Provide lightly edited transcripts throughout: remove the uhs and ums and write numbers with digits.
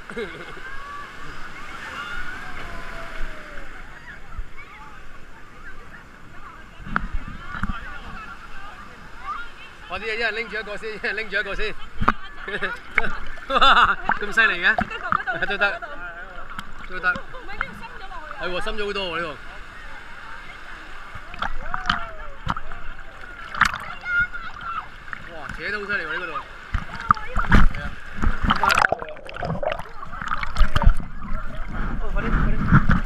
快啲，一人拎住一個先，一人拎住一個先。哇，咁犀利嘅？都得，都得。係喎，深咗好多喎呢個。哇，扯得好犀利喎呢個度。係啊。哦，快啲，快啲。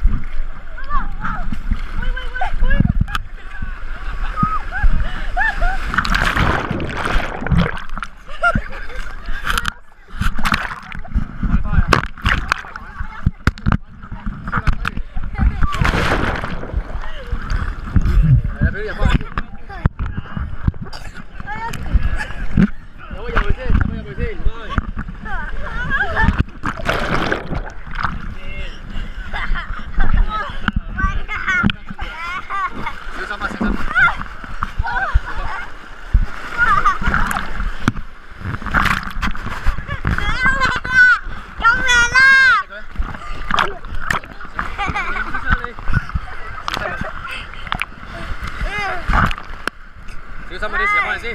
小心啊！啲時間幫你先。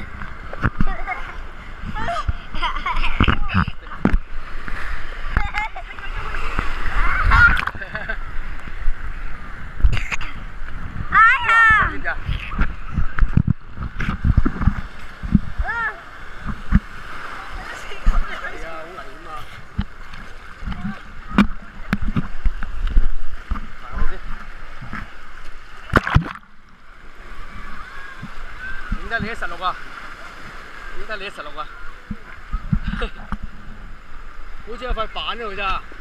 哇！唔知㗎。係啊，好危險啊！行開先。 點解你16啊？點解你16啊？好似有塊板喺度咋〜